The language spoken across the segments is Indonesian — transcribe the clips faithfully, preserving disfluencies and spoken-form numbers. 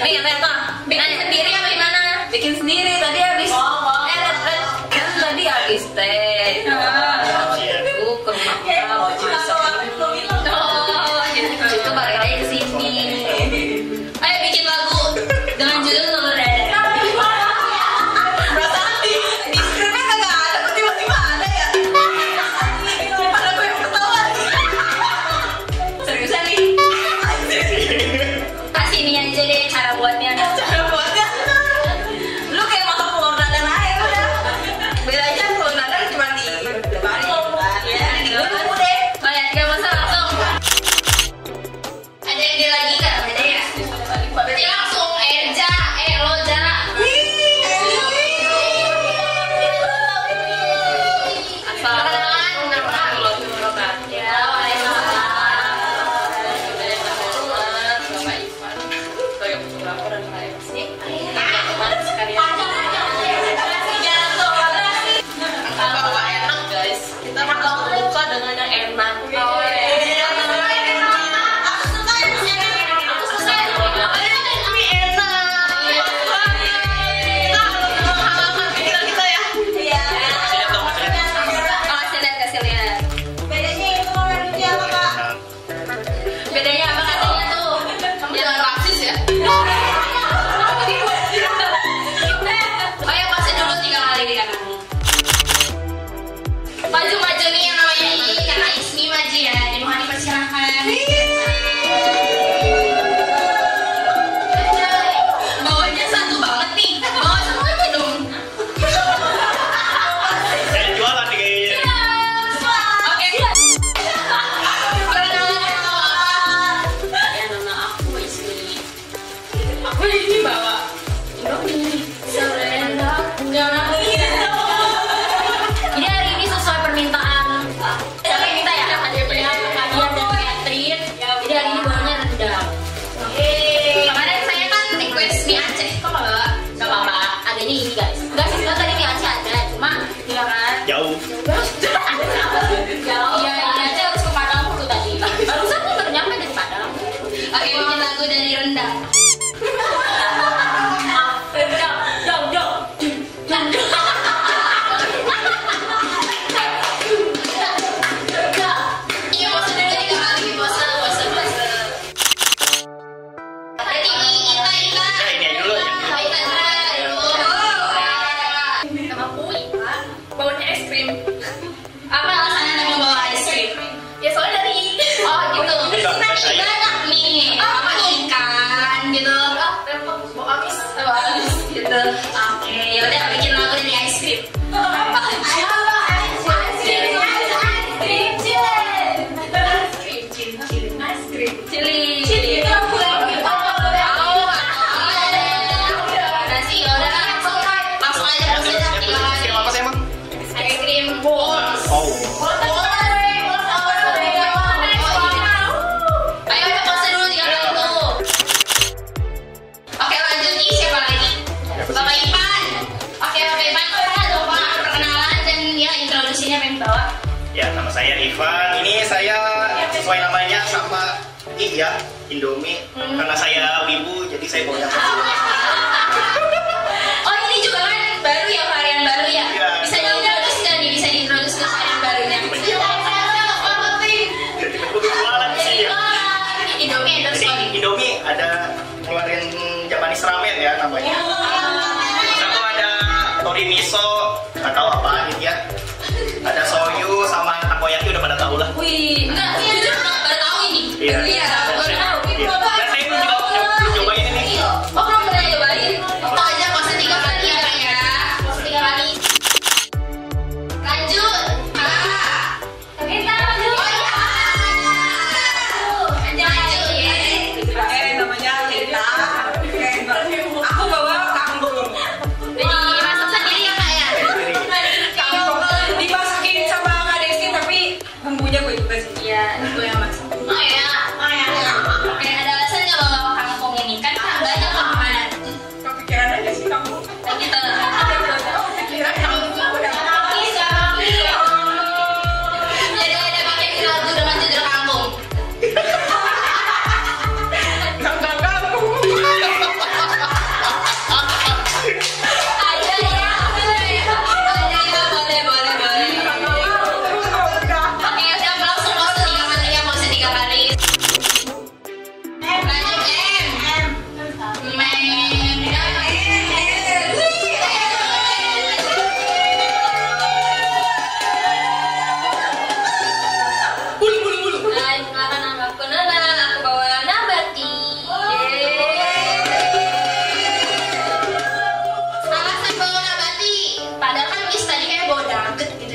Bikin apa? Bikin sendiri apa gimana? Bikin sendiri tadi habis. Oh, eh, kan tadi habis teh. Aku ke rumah mau masak. Oh, jadi itu balik lagi ke sini. Ayo bikin lagu dengan judul Telur Dadar. Perasaan di di skripnya kagak ada, kok tiba-tiba ada ya? Pada gue yang ketawa. Seriusan nih? Kasih ini aja deh cara buatnya. Cara buatnya, lu kayak makan telur dadar aja udah. Bedanya telur dadar cuma di lebarin, ya digulung deh. Oh ya, nggak masalah langsung. Ada yang dia lagi nggak? Ada ya? Berarti langsung Erja, eh Loja. Perkenalan, nama lo Robat. Ya, waalaikumsalam. Bapak Ivan, sebagai fotografer dan saya sini. Teman-teman sekalian. Apa enak guys? Kita makan buka dengan yang enak. Oh ya. Bedanya apa katanya tuh? Jangan raksis ya. Oh ya, pasin dulu tiga kali di kanan. Maju-maju nih yang namanya I, karena Ismi maju ya. Jadi mohon dipersilahkan. Bawahnya satu banget nih. Bawa semuanya dong. Saya jualan nih kayaknya. Oke. Perkenalan nama. Ya nama aku Ismi. Aku ini bawa Indomie. Serena. Enggak lagi. Jadi hari ini sesuai permintaan. Siapa yang minta ya? Ada yang Kadian dan Catherine. Jadi hari ini bawanya rendang. Kemarin saya kan request mie Aceh. Kok nggak bawa? Nggak apa-apa. Adanya ini guys. Enggak sih, sebenarnya tadi mie Aceh ada. Cuma ya kan. Jauh. Iya, ini aja harus ke Padang dulu tadi. Barusan tuh baru nyampe dari Padang. Oke, bikin lagu dari rendang. Rendang, jauh, jauh. Iya, bosan dulu tiga kali, bosan, bosan, bosan. Berarti ini, Ita, Ita. Ya ini aja dulu ya. Oh, Ita dulu. Nama aku Ita, baunya es krim. Apa alasannya nama bawa es krim? Ya soalnya dari oh gitu. Banyak nih. Apa ikan gitu. Ah, repot. Bau amis. Bau amis gitu. Oke, ya udah bikin lagu dari es krim. Apa? Siapa sih emang? Es krim balls. Oh. Ayo kita pause dulu tiga kali tuh. Oke lanjut nih, siapa lagi? Bapak Ipan. Oke Bapak Ipan, coba perkenalan dan ya introduksinya pengen bawa. Ya nama saya Ivan. Ini saya sesuai namanya sama I ya Indomie. Karena saya wibu jadi saya bawa yang satu. Oh ini juga kan baru ya, varian baru ya? Iya. Bisa diintroduce nggak nih? Bisa diintroduce ke varian barunya? Jadi betul jualan di sini ya. Indomie endorse Jadi sorry. Indomie ada ngeluarin Japanese ramen ya namanya. Satu ada tori miso, nggak tahu apa gitu ya. Ada soyu sama takoyaki udah pada tahu lah. Wih, enggak, jujur baru tahu ini. Iya. Iya, baru tahu. Iya. Dan saya belum juga belum cobain ini nih. Oh belum pernah cobain. Tahu aja pasti tiga kali ya Kak, ya. Pasti tiga kali. Lanjut. Ah. Kita lanjut. Oh iya. Lanjut ya. Eh namanya Lita. Aku bawa kangkung. Jadi masak sendiri ya Kak ya. Kangkung dimasakin sama Kak Deski tapi bumbunya gue juga sih. Iya.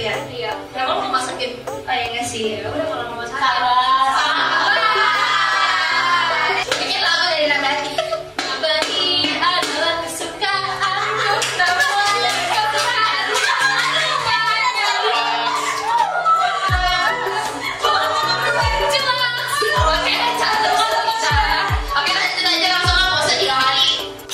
ya. Iya. Kenapa mau masakin? Oh ya nggak sih. Ya udah kalau mau masakin. Sabar. Bikin lagu dari Nabati. Nabati adalah kesukaanku. Nabati kesukaanku. Oke, satu, bisa. Oke, lanjut aja langsung nggak usah tiga kali.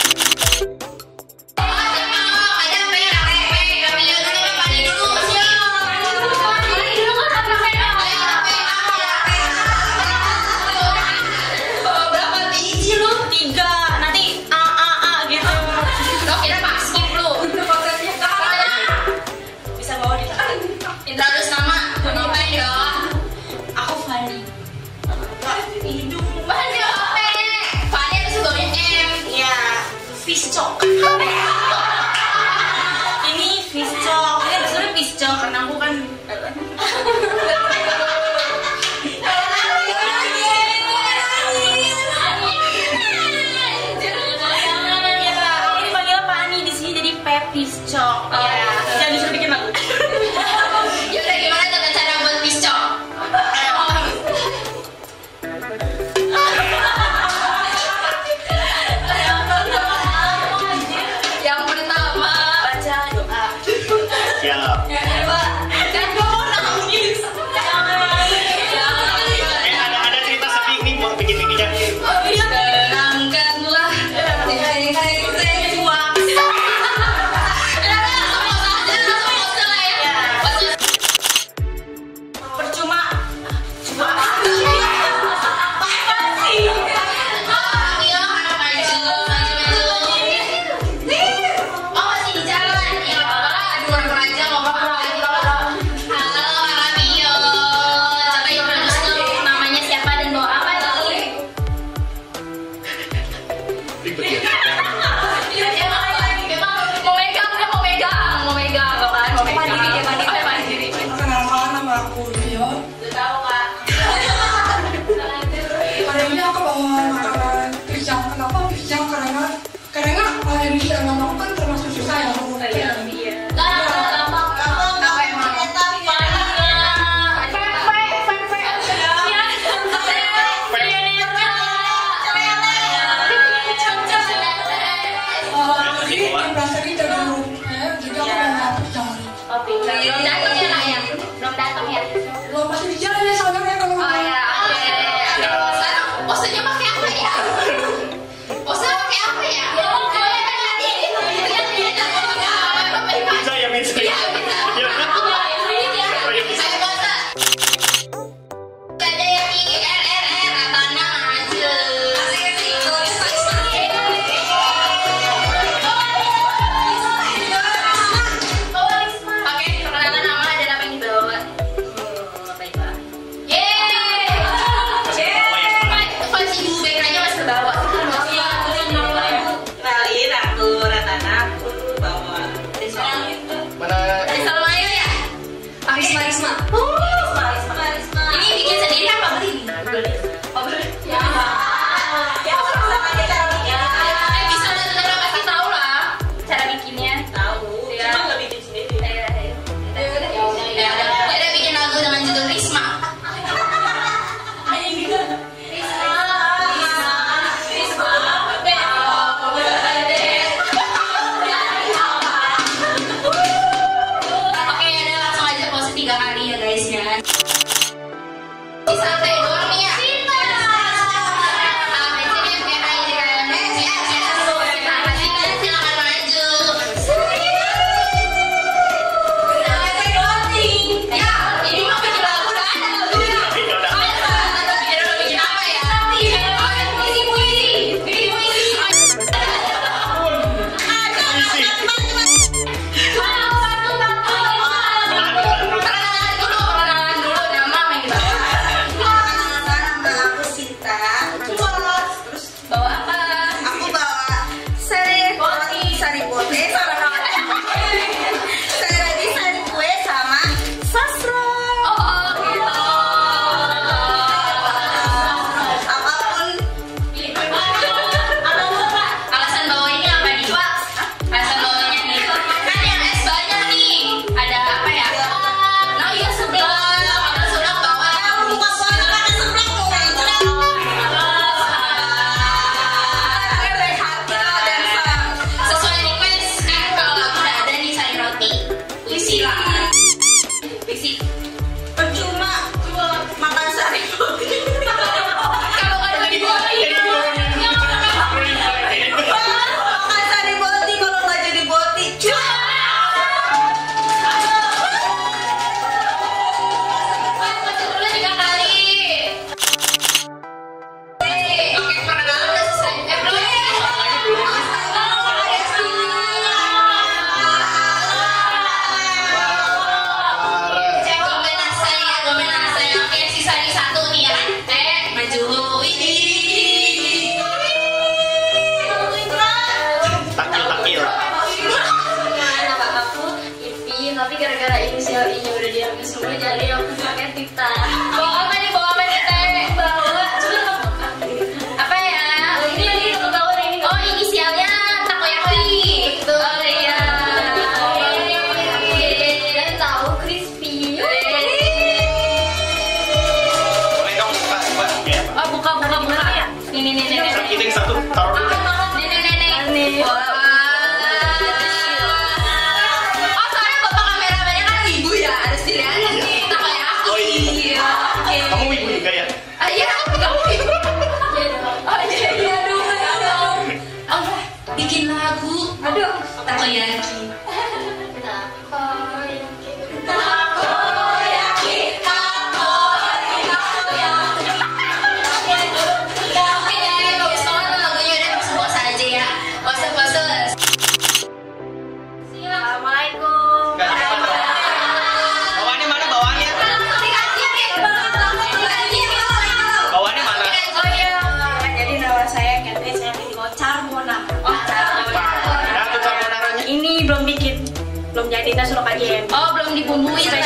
Introduce nama, nama ya. Aku Fani. Hidung. Fani apa? Fani ada sebelumnya M. Ya, fish chalk. Ini fish chalk. Ini sebenarnya fish chalk karena aku kan ini panggil Pani di sini jadi Pepis chalk. Oh, Ya, jangan disuruh bikin lagu. Ya udah gimana tata cara buat pisco? Yang pertama Baca doa. Siap. yang kedua dan gue mau nangis. Eh ada ada cerita sedih nih buat bikin ininya. Terangkanlah hari-hari semua. Percuma. Cuma. Ribet ya. Mau megang, dia mau megang, mau megang, kan? Mau megang. Mandiri, mandiri. Oh, mandiri. Kenalkan nama aku Rio. Udah tahu kak. Hari ini aku bawa makanan pisang. Kenapa pisang? Karena karena uh, ini nama aku kan termasuk susah ya. Iya, iya. Gampang, gampang, gampang emang. Uh, jadi yang berasa kita dulu. Eh, jadi aku bawa pisang. Belum datang ya nak ya? Belum datang ya? Lo masih di jalan ya soalnya ya kalau Oh ya, oke. Ya. Sekarang posenya pakai apa ya? Posenya pakai apa ya? Boleh kan tadi? Lihat lihat apa? Bisa ya bisa. Iya, bisa. Ya. Apa? Ini ya. Oh, ya, bisa. Ayo bangsa. Ada yang I R R R tenang aja. Oke, perkenalan nama. gara-gara inisial I-nya udah diambil semua, jadi aku pakai Tita. Bawa apa nih? Bawa apa nih teh? Bawa apa ya? Ini lagi aku bawa ini. Oh, inisialnya takoyaki. Betul. Oh iya. Dan tahu crispy. Boleh dong buka buka ya. Oh, buka buka buka. Nih nih nih nih. Sekiting satu taruh dulu. Nih nih nih nih. Wah. Oh, soalnya bapak kameramennya kan ibu ya, harus dilihat nih takoyaki. Oh iya. Oke. Kamu ibu juga ya? Ah, iya, kamu ibu. Oh iya, iya, aduh, aduh. Oh, bikin lagu. Aduh, takoyaki. Takoyaki. Takoyaki, takoyaki, takoyaki. Oke, bagus banget lagunya, udah bagus aja ya. Bagus, bagus. Assalamualaikum. Gak cepat dong. Bawaannya mana bawaannya? Bawaannya mana? Oh iya. Jadi nama saya Catherine, saya Indigo Carbonara. Oh, Nah, tuh carbonaranya. Ini belum bikin, belum jadi, kita suruh kajian. oh belum dibumbui teh.